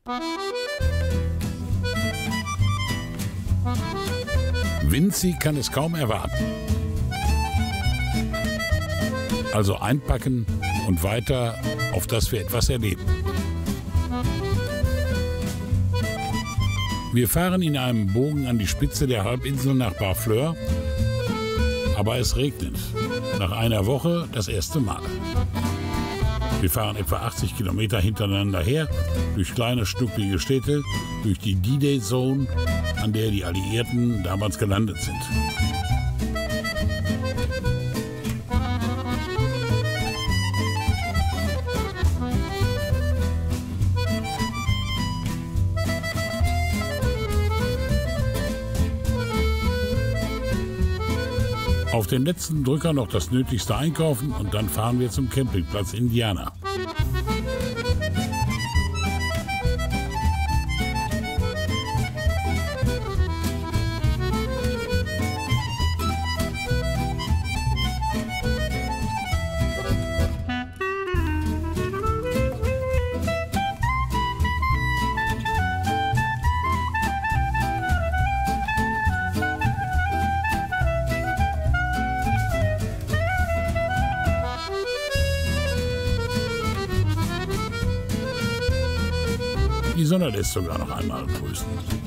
Vinzi kann es kaum erwarten. Also einpacken und weiter, auf dass wir etwas erleben. Wir fahren in einem Bogen an die Spitze der Halbinsel nach Barfleur, aber es regnet. Nach einer Woche das erste Mal. Wir fahren etwa 80 Kilometer hintereinander her, durch kleine, schnucklige Städte, durch die D-Day-Zone, an der die Alliierten damals gelandet sind. Auf den letzten Drücker noch das Nötigste einkaufen und dann fahren wir zum Campingplatz Indiana. Die Sonne lässt sogar noch einmal grüßen.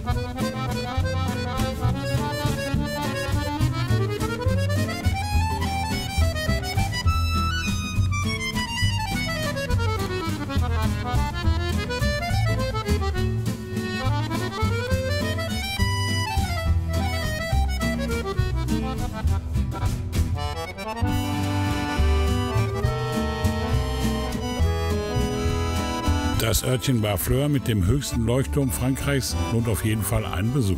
Das Örtchen Barfleur mit dem höchsten Leuchtturm Frankreichs lohnt auf jeden Fall einen Besuch.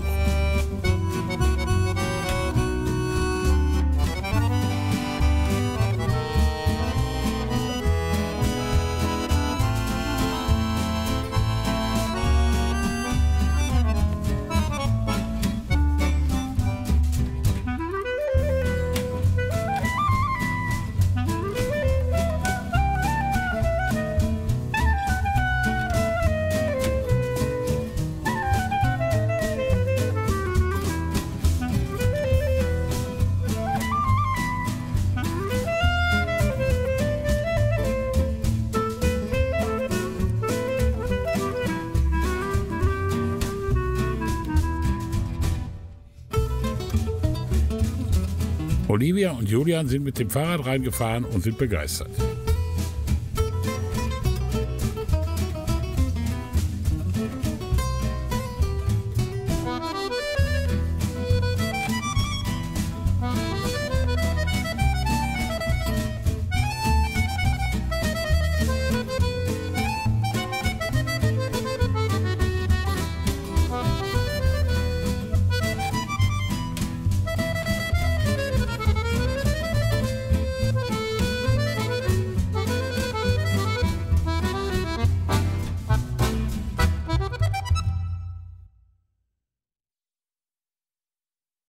Olivia und Julian sind mit dem Fahrrad reingefahren und sind begeistert.